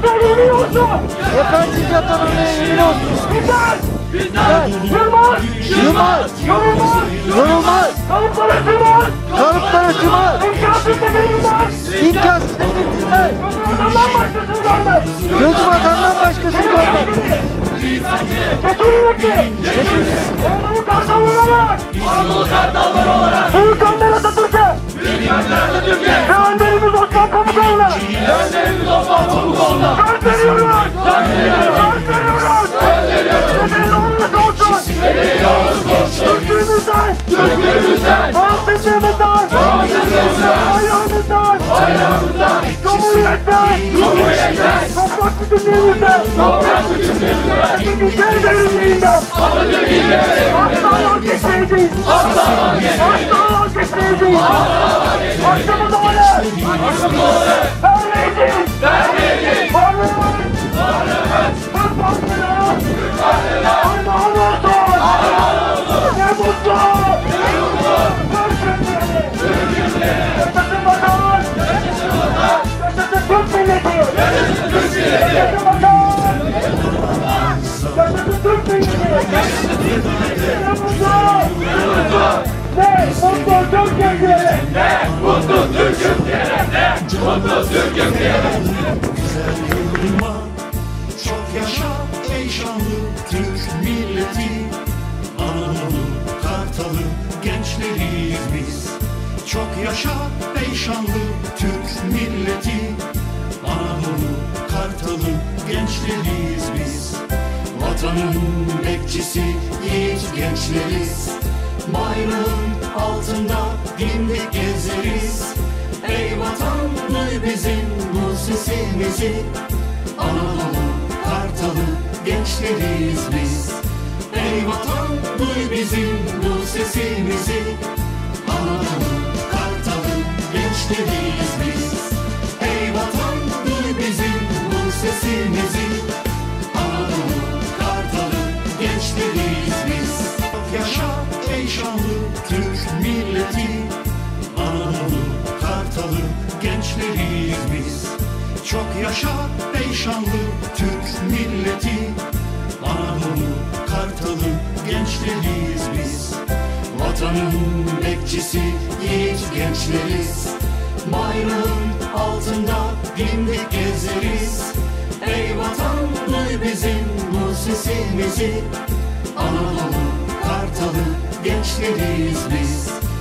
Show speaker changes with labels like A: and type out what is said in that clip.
A: yemin olsun.
B: Efendim vatanına yemin olsun.
A: Bizler Yılmaz,
B: Yorulmaz,
A: kalıplara sığmaz,
B: sığmaz,
A: imkansız temelliler,
B: imkansız temelliler,
A: göz vatandan başkasını görmez. Anadolu Kartalları olarak Büyük Önder Atatürk'e ve önderimiz Osman Pamukoğlu'na gönderiyoruz. Efendim olsun. Türklüğümüzden, bağımsızlığımızdan, bayrağımızdan, Cumhuriyetten, toprak bütünlüğümüzden, Türkiye devrimliğinden, asla vazgeçmeyeceğiz. Asla vazgeçmeyeceğiz. Hakkımız olacak. Vermeyeceğiz. Varlığımız. Türk varlığına. Armağan olsun. Ne mutlu. Yaşasın vatan. Yaşasın Türk milleti. Yaşasın vatan. Yaşasın Türk milleti. Ne mutlu. Ne mutlu Türk'üm diyene.
C: Ne mutlu Türk'üm diyene. Ne mutlu Türk'üm diyene.
D: Güzel yılma, çok yaşa ey şanlı Türk milleti. Anadolu Kartalı gençleriyiz biz. Çok yaşa ey şanlı Türk milleti. Anadolu Kartalı gençleriyiz biz. Vatanın bekçisi yiğit gençleriz. Bayrağın altında dimdik gezeriz. Ey vatan duy bizim bu sesimizi. Anadolu Kartalı gençleriyiz biz. Ey vatan duy bizim bu sesimizi. Anadolu Kartalı gençleriyiz biz. Ey vatan duy bizim bu sesimizi. Anadolu Kartalı gençleriyiz biz. Çok yaşa ey şanlı Türk milleti. Anadolu Kartalı gençleriyiz biz. Çok yaşa ey şanlı Türk milleti. Anadolu Kartalı gençleriyiz biz. Vatanın bekçisi yiğit gençleriz. Bayrağın altında dimdik gezeriz. Ey vatan duy bizim bu sesimizi. Anadolu Kartalı gençleriyiz biz.